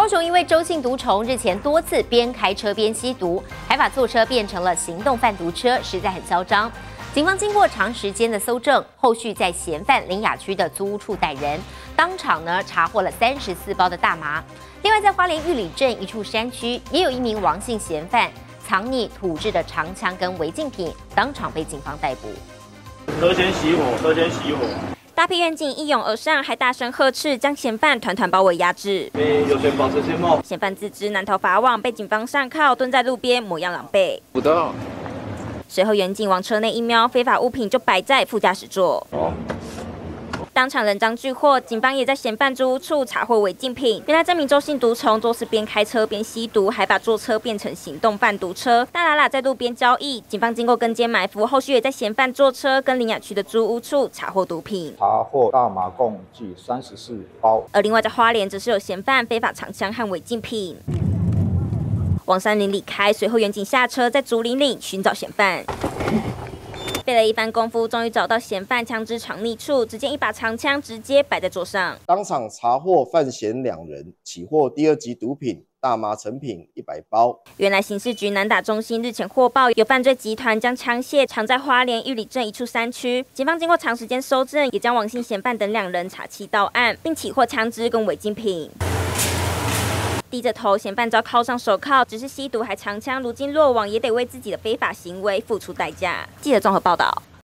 高雄因为周姓毒虫日前多次边开车边吸毒，还把坐车变成了行动贩毒车，实在很嚣张。警方经过长时间的搜证，后续在嫌犯林雅区的租屋处逮人，当场查获了34包的大麻。另外，在花莲玉里镇一处山区，也有一名王姓嫌犯藏匿土制的长枪跟违禁品，当场被警方逮捕。 车前熄火，车前熄火。 大批员警一拥而上，还大声呵斥，将嫌犯团团包围压制。 有权保持静默。 嫌犯自知难逃法网，被警方上铐，蹲在路边，模样狼狈。 不到。 随后员警往车内一瞄，非法物品就摆在副驾驶座。当场人赃俱获，警方也在嫌犯租屋处查获违禁品。原来这名周姓毒虫多次边开车边吸毒，还把坐车变成行动贩毒车，大喇喇在路边交易。警方经过跟监埋伏，后续也在嫌犯坐车跟林雅区的租屋处查获毒品， 查获大麻共计34包。 而另外在花莲则是有嫌犯非法藏枪和违禁品。往山林里开，随后员警下车，在竹林里寻找嫌犯。 费了一番功夫，终于找到嫌犯枪支藏匿处。只见一把长枪直接摆在桌上， 当场查获犯嫌2人，起获第2级毒品大麻成品100包。 原来刑事局南打中心日前获报，有犯罪集团将枪械藏在花莲玉里镇一处山区。警方经过长时间搜证，也将王姓嫌犯等2人查缉到案，并起获枪支跟违禁品。 低着头，嫌犯遭铐上手铐，只是吸毒还藏枪，如今落网也得为自己的非法行为付出代价。记者综合报道。